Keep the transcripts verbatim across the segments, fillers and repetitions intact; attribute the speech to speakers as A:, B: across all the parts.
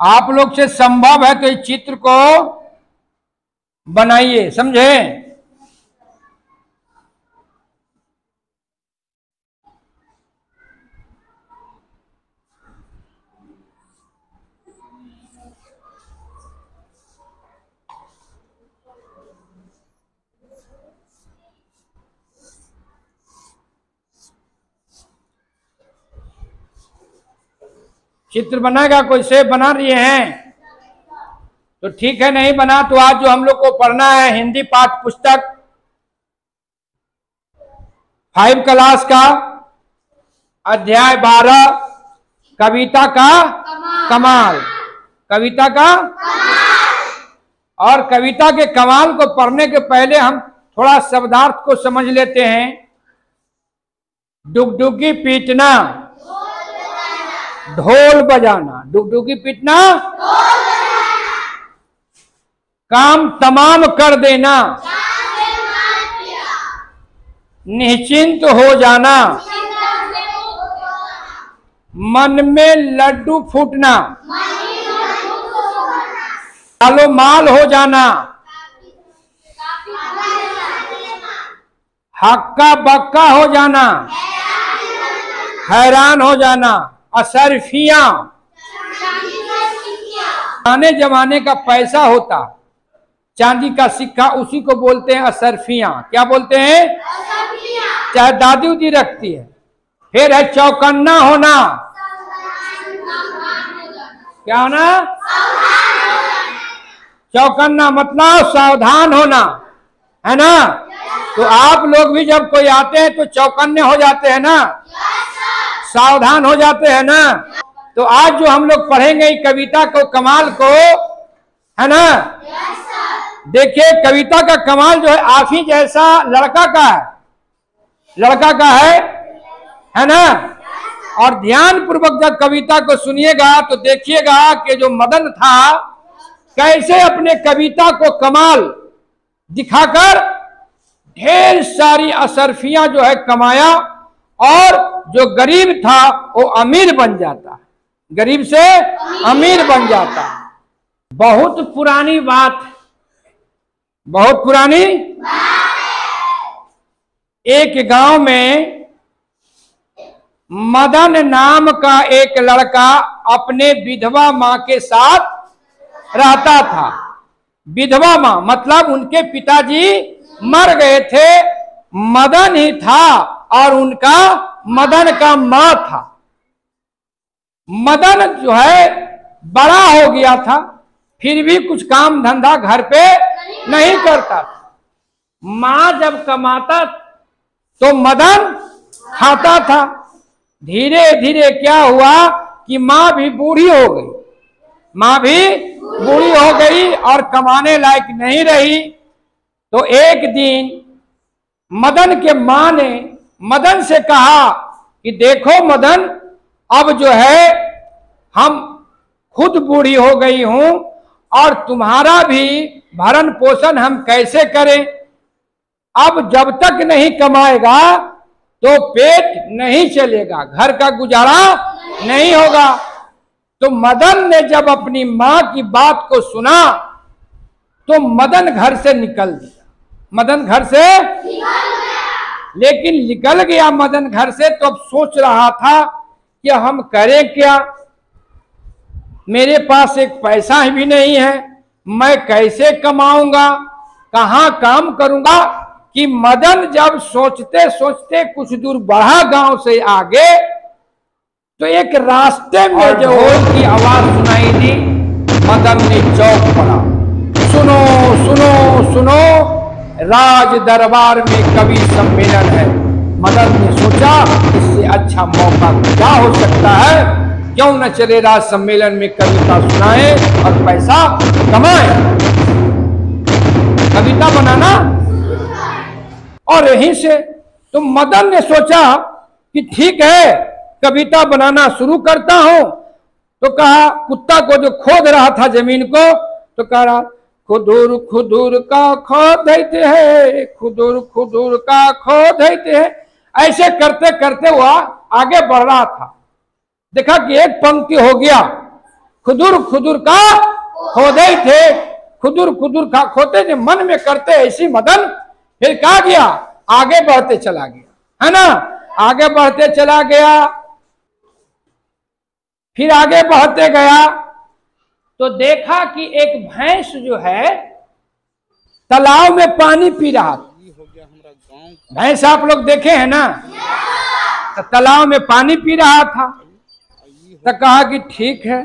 A: आप लोग से संभव है तो इस चित्र को बनाइए, समझे। चित्र बनाएगा कोई? से बना रही हैं तो ठीक है, नहीं बना तो आज जो हम लोग को पढ़ना है हिंदी पाठ पुस्तक फाइव क्लास का अध्याय बारह कविता का कमाल, कमाल। कविता का कमाल। और कविता के कमाल को पढ़ने के पहले हम थोड़ा शब्दार्थ को समझ लेते हैं। डुगडुगी पीटना, ढोल बजाना। डुगडुगी पीटना, काम तमाम कर देना, निश्चिंत हो जाना, मन में लड्डू फूटना, मालो माल हो जाना, हक्का बक्का हो जाना, हैरान हो जाना। असरफियां, पुराने जमाने का पैसा होता, चांदी का सिक्का, उसी को बोलते हैं असरफियां। क्या बोलते हैं? चाहे दादी उदी रखती है। फिर है चौकन्ना होना। क्या होना? चौकन्ना मतलब सावधान होना, है ना। तो आप लोग भी जब कोई आते हैं तो चौकन्ने हो जाते हैं ना, सावधान हो जाते हैं ना। तो आज जो हम लोग पढ़ेंगे कविता को कमाल को, है ना। देखिए कविता का कमाल जो है आप ही जैसा लड़का का है, लड़का का है है ना। और ध्यान पूर्वक जब कविता को सुनिएगा तो देखिएगा कि जो मदन था कैसे अपने कविता को कमाल दिखाकर ढेर सारी असरफियां जो है कमाया, और जो गरीब था वो अमीर बन जाता, गरीब से अमीर बन जाता। बहुत पुरानी बात, बहुत पुरानी। एक गांव में मदन नाम का एक लड़का अपने विधवा मां के साथ रहता था। विधवा मां मतलब उनके पिताजी मर गए थे, मदन ही था और उनका मदन का मां था। मदन जो है बड़ा हो गया था, फिर भी कुछ काम धंधा घर पे नहीं करता था। मां जब कमाता तो मदन खाता था। धीरे धीरे क्या हुआ कि मां भी बूढ़ी हो गई, मां भी बूढ़ी हो गई और कमाने लायक नहीं रही। तो एक दिन मदन के मां ने मदन से कहा कि देखो मदन, अब जो है हम खुद बूढ़ी हो गई हूं और तुम्हारा भी भरण पोषण हम कैसे करें। अब जब तक नहीं कमाएगा तो पेट नहीं चलेगा, घर का गुजारा नहीं होगा। तो मदन ने जब अपनी मां की बात को सुना तो मदन घर से निकल गया। मदन घर से लेकिन निकल गया मदन घर से तो अब सोच रहा था कि हम करें क्या, मेरे पास एक पैसा भी नहीं है, मैं कैसे कमाऊंगा, कहां काम करूंगा। कि मदन जब सोचते सोचते कुछ दूर बढ़ा गांव से आगे तो एक रास्ते में जो की आवाज सुनाई दी। मदन ने चौंक पड़ा। सुनो सुनो सुनो, राज दरबार में कवि सम्मेलन है। मदन ने सोचा इससे अच्छा मौका क्या हो सकता है, क्यों न चले राज सम्मेलन में कविता सुनाए और पैसा कमाए, कविता बनाना। और यहीं से तो मदन ने सोचा कि ठीक है कविता बनाना शुरू करता हूं। तो कहा कुत्ता को जो खोद रहा था जमीन को, तो कह रहा खुदूर खुदूर का खोदते है, खुदूर खुदूर का खोदते है। ऐसे करते करते वह आगे बढ़ रहा था। देखा कि एक पंक्ति हो गया, खुदुर खुदुर का खोदे थे, खुदुर खुदुर का खोते थे, मन में करते ऐसी मदन फिर कहा गया आगे बढ़ते चला गया, है ना, आगे बढ़ते चला गया। फिर आगे बढ़ते गया तो देखा कि एक भैंस जो है तालाब में पानी पी रहा था। भैंस आप लोग देखे हैं ना, तो तालाब में पानी पी रहा था। तो कहा कि ठीक है,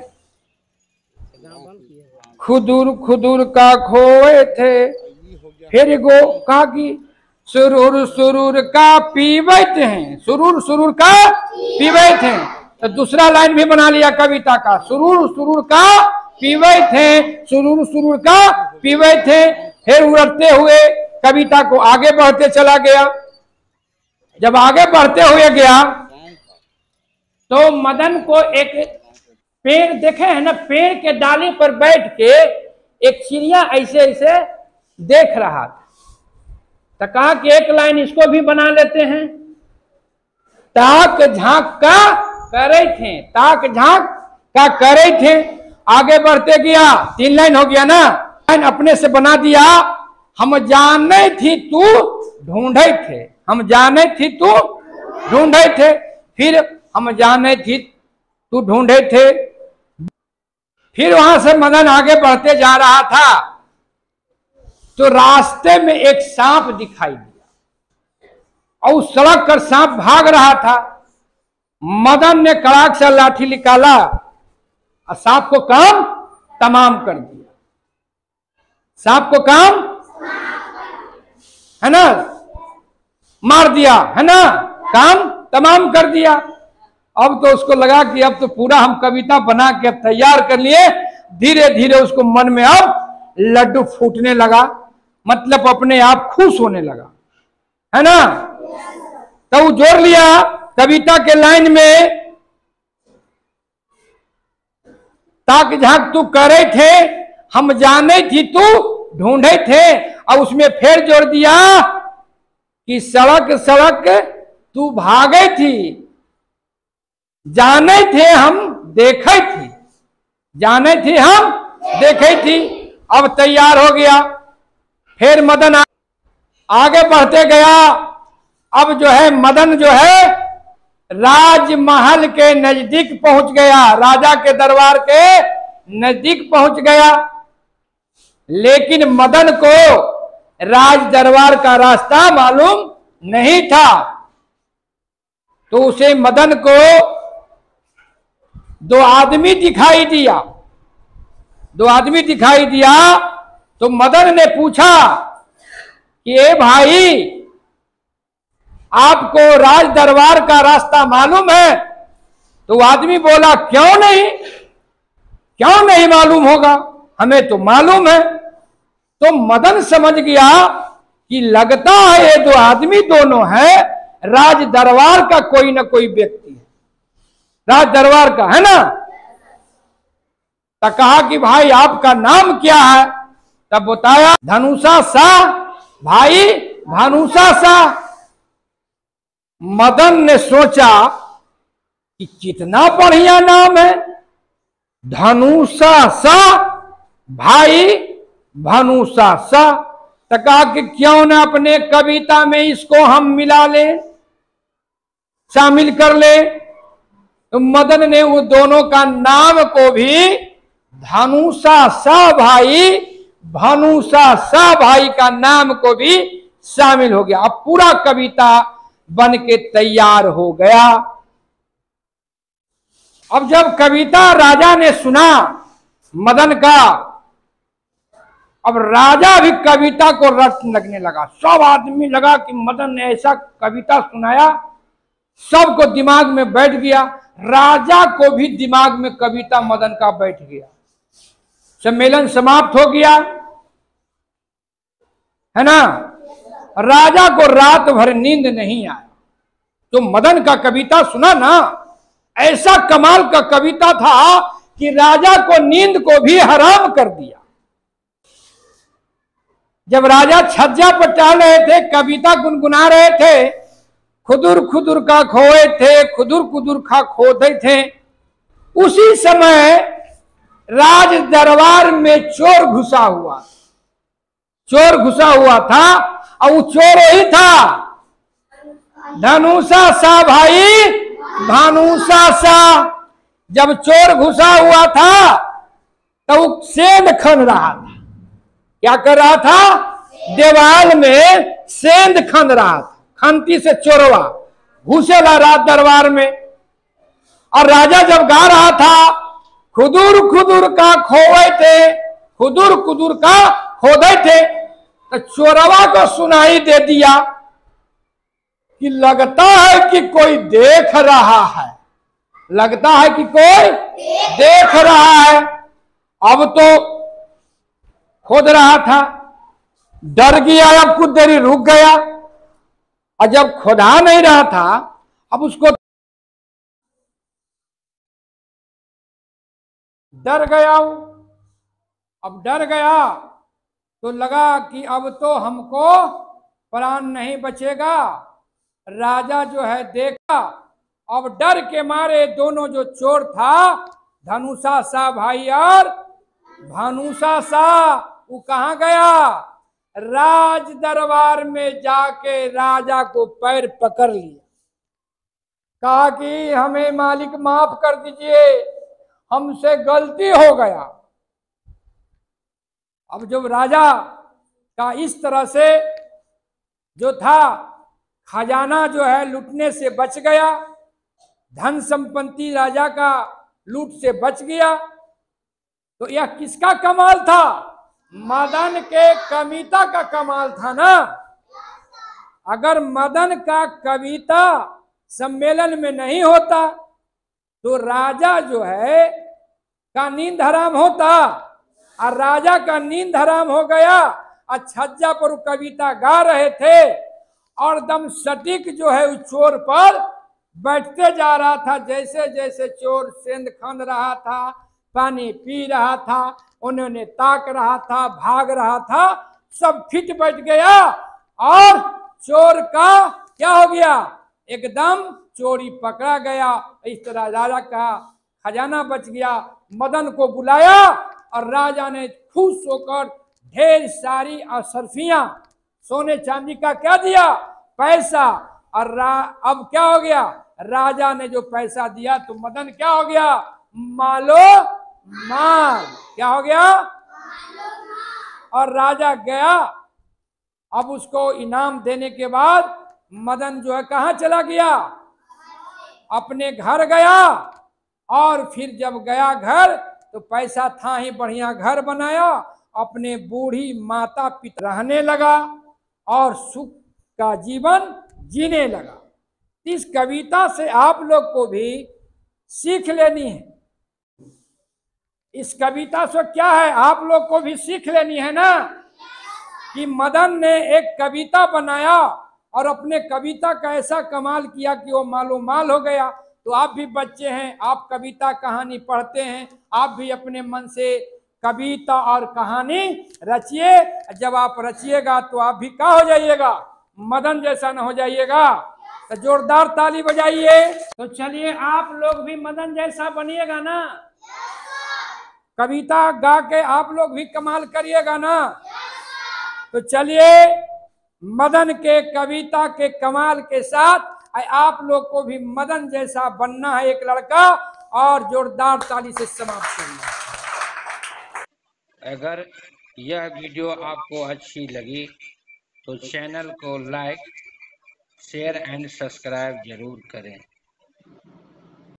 A: खुदुर खुदुर का खोए थे, फिर गो कहा कि सुरूर सुरूर का पीवे थे, सुरूर सुरूर का पीवे थे। तो दूसरा लाइन भी बना लिया कविता का, सुरूर सुरूर का पीवे थे, सुरूर सुरूर का पीवे थे। फिर उड़ते हुए कविता को आगे बढ़ते चला गया। जब आगे बढ़ते हुए गया तो मदन को एक पेड़ देखे है ना, पेड़ के डाली पर बैठ के एक चिड़िया ऐसे ऐसे देख रहा था। तो कहा कि एक लाइन इसको भी बना लेते हैं, ताक झांक का करे थे, ताक झांक का करे थे। आगे बढ़ते गया, तीन लाइन हो गया ना, लाइन अपने से बना दिया। हम जाने थी तू ढूंढे थे, हम जाने थी तू ढूंढे थे, फिर हम जाने थी तू ढूंढे थे। फिर वहां से मदन आगे बढ़ते जा रहा था तो रास्ते में एक सांप दिखाई दिया और सड़क कर सांप भाग रहा था। मदन ने कड़ाक से लाठी निकाला और सांप को काम तमाम कर दिया। सांप को काम है ना मार दिया, है ना, काम तमाम कर दिया। अब तो उसको लगा कि अब तो पूरा हम कविता बना के तैयार कर लिए। धीरे धीरे उसको मन में अब लड्डू फूटने लगा, मतलब अपने आप खुश होने लगा, है ना। तो वो जोड़ लिया कविता के लाइन में, ताक झांक तू करे थे, हम जाने थी तू ढूंढे थे। और उसमें फिर जोड़ दिया कि सड़क सड़क तू भागे थी, जाने थे हम देखे थी, जाने थे हम देखे थी। अब तैयार हो गया। फिर मदन आगे बढ़ते गया। अब जो है मदन जो है राजमहल के नजदीक पहुंच गया, राजा के दरबार के नजदीक पहुंच गया। लेकिन मदन को राज दरबार का रास्ता मालूम नहीं था। तो उसे मदन को दो आदमी दिखाई दिया, दो आदमी दिखाई दिया। तो मदन ने पूछा कि ए भाई, आपको राज दरबार का रास्ता मालूम है? तो आदमी बोला क्यों नहीं, क्यों नहीं मालूम होगा, हमें तो मालूम है। तो मदन समझ गया कि लगता है ये दो आदमी दोनों हैं राज दरबार का कोई ना कोई व्यक्ति है, राज दरबार का, है ना। तो कहा कि भाई आपका नाम क्या है? तब बताया धनुषा शाह, भाई धनुषा शाह। मदन ने सोचा कि कितना बढ़िया नाम है, धनुषा शाह, भाई धनुषा शाह। तो कहा कि क्यों ना अपने कविता में इसको हम मिला ले, शामिल कर ले। तो मदन ने वो दोनों का नाम को भी धनुषा शाह भाई, धनुषा शाह भाई का नाम को भी शामिल हो गया। अब पूरा कविता बन के तैयार हो गया। अब जब कविता राजा ने सुना मदन का, अब राजा भी कविता को रट लगने लगा। सब आदमी लगा कि मदन ने ऐसा कविता सुनाया, सबको दिमाग में बैठ गया। राजा को भी दिमाग में कविता मदन का बैठ गया। सम्मेलन समाप्त हो गया, है ना। राजा को रात भर नींद नहीं आया। तो मदन का कविता सुना ना, ऐसा कमाल का कविता था कि राजा को नींद को भी हराम कर दिया। जब राजा छज्जा पर टहल रहे थे, कविता गुनगुना रहे थे, खुदुर खुदुर का खोए थे, खुदुर खुदुर खा खोदे थे, उसी समय राज दरबार में चोर घुसा हुआ चोर घुसा हुआ था और वो चोर वही था धनुषा सा भाई भानुषा सा। जब चोर घुसा हुआ था तो वो सेंध खन रहा था। क्या कर रहा था? दीवाल में सेंध खन रहा था। खंती से चोरवा घुसेला राज दरबार में। और राजा जब गा रहा था खुदुर खुदुर का खोवे थे खुदुर खुदुर का खोदे थे, तो चोरवा को सुनाई दे दिया कि लगता है कि कोई देख रहा है लगता है कि कोई देख रहा है। अब तो खोद रहा था, डर गया, अब कुछ देरी रुक गया। और जब खोदा नहीं रहा था अब उसको डर गया। अब डर गया तो लगा कि अब तो हमको प्राण नहीं बचेगा। राजा जो है देखा, अब डर के मारे दोनों जो चोर था धनुषा सा भाई और भानुषा सा, वो कहाँ गया? राज दरबार में जाके राजा को पैर पकड़ लिया। कहा कि हमें मालिक माफ कर दीजिए, हमसे गलती हो गया। अब जब राजा का इस तरह से जो था खजाना जो है लूटने से बच गया, धन संपत्ति राजा का लूट से बच गया, तो यह किसका कमाल था? मदन के कविता का कमाल था ना। अगर मदन का कविता सम्मेलन में नहीं होता तो राजा जो है का नींद हराम होता, और राजा का नींद हराम हो गया। और छज्जा पर कविता गा रहे थे और दम सटीक जो है उस चोर पर बैठते जा रहा था। जैसे जैसे चोर सेंध खन रहा था, पानी पी रहा था, उन्होंने ताक रहा था, भाग रहा था, सब फिट बैठ गया और चोर का क्या हो गया? एकदम चोरी पकड़ा गया। इस तरह राजा का खजाना बच गया। मदन को बुलाया और राजा ने खुश होकर ढेर सारी अशर्फियां सोने चांदी का क्या दिया? पैसा। और अब क्या हो गया? राजा ने जो पैसा दिया तो मदन क्या हो गया? मालो माल। क्या हो गया? और राजा गया। अब उसको इनाम देने के बाद मदन जो है कहाँ चला गया? अपने घर गया। और फिर जब गया घर तो पैसा था ही बढ़िया घर बनाया, अपने बूढ़ी माता पिता रहने लगा और सुख का जीवन जीने लगा। इस कविता से आप लोग को भी सीख लेनी है। इस कविता से क्या है? आप लोग को भी सीख लेनी है ना कि मदन ने एक कविता बनाया और अपने कविता का ऐसा कमाल किया कि वो मालो माल हो गया। तो आप भी बच्चे हैं, आप कविता कहानी पढ़ते हैं, आप भी अपने मन से कविता और कहानी रचिए। जब आप रचिएगा तो आप भी क्या हो जाइएगा? मदन जैसा न हो जाइएगा। तो जोरदार ताली बजाइए। तो चलिए आप लोग भी मदन जैसा बनिएगा ना। कविता गा के आप लोग भी कमाल करिएगा ना। तो चलिए मदन के कविता के कमाल के साथ आप लोग को भी मदन जैसा बनना है एक लड़का, और जोरदार ताली से समाप्त करना।
B: अगर यह वीडियो आपको अच्छी लगी तो चैनल को लाइक शेयर एंड सब्सक्राइब जरूर करें।